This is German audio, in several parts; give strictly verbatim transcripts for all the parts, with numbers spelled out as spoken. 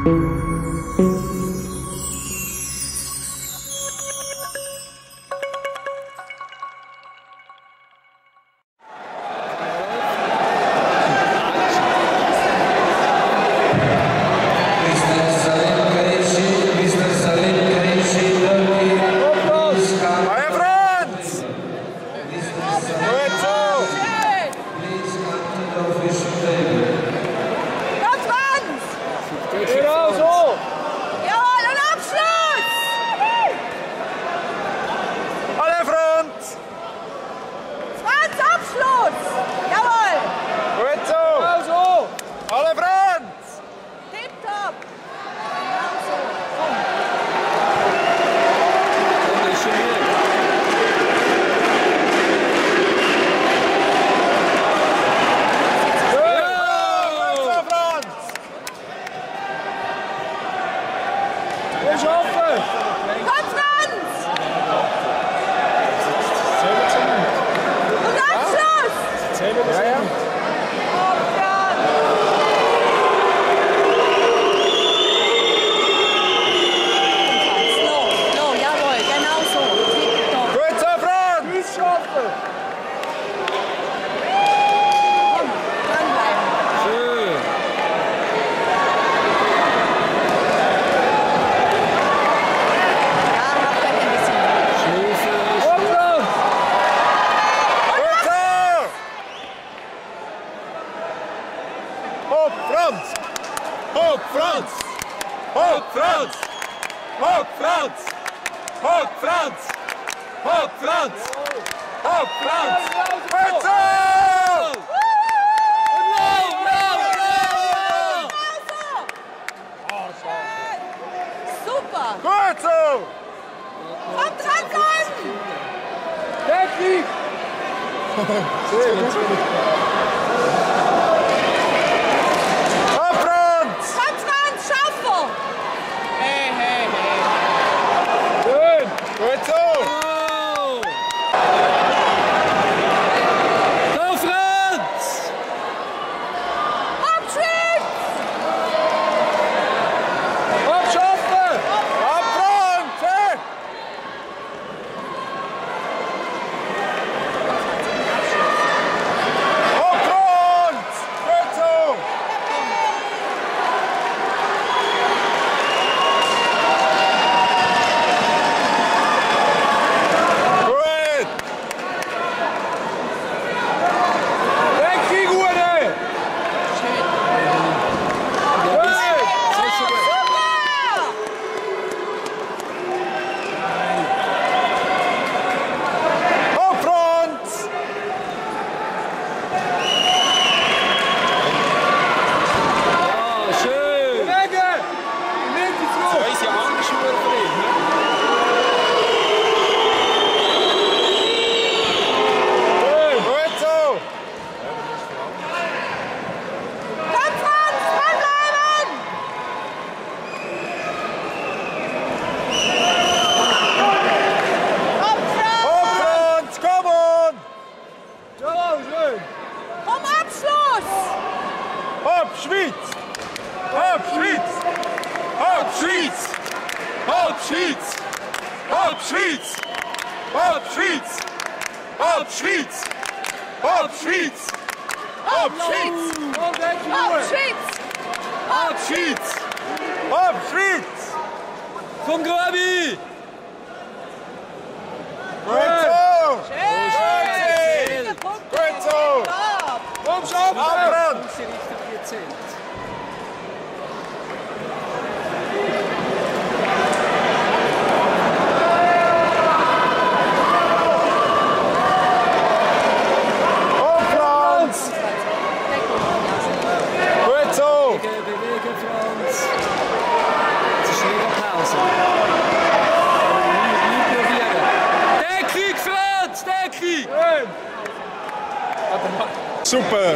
Super!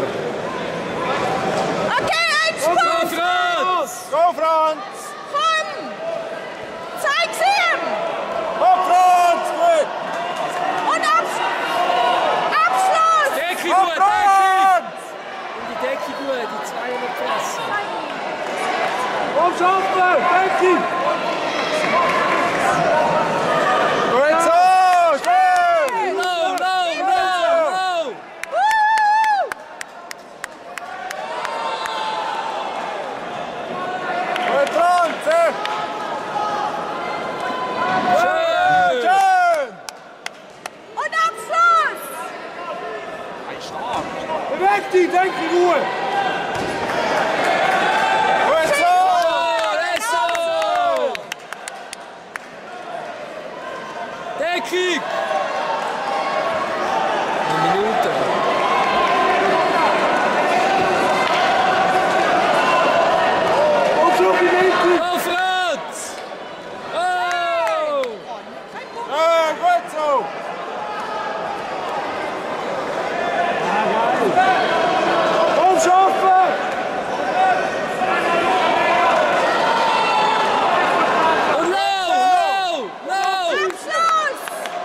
Okay, Einsprung! Go Franz! Go Franz! Komm! Zeig's ihm! Go Franz! Gut! Und Abs Abschluss! Decke Go gut, Franz! Decke! In die Decke gut, die zwei in der Presse. Komm, schaffen! Becky! Gut so! Schön! Low, low, low, low! Gut, Franz! Schön! Schön! Und Abschluss! Beweg dich, denk in Ruhe! Gut so! Adesso! Deckung! Eine Minute. Und so viel Winkel! Go, Franz! Oh! Schön, gut so! Komm, schaffen! Und low, low, low! Abschluss!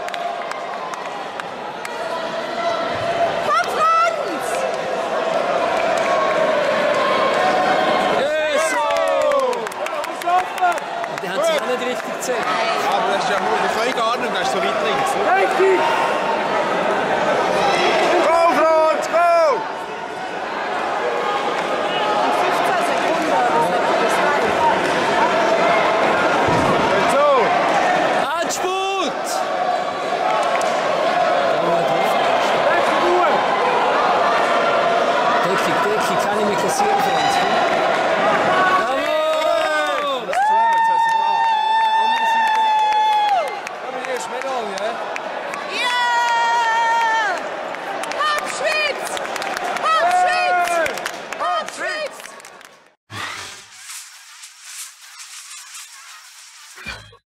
Komm, Franz! Yes! Schaffen! Die haben sich auch nicht richtig gezählt. Aber das ist ja nur, wir können gar nicht, das ist so weit links. Becky! Go, Franz, go! fünfzehn Sekunden, das ist Gut so! Anspurt! Denk in Ruhe! Deckung, Deckung, kann ich mir kassieren, Franz. Jawohl! Das tun wir, jetzt haben sie da. Andere Seite. Aber hier ist Medaille, hä? Ja! Abschwitz! Abschwitz! Abschwitz!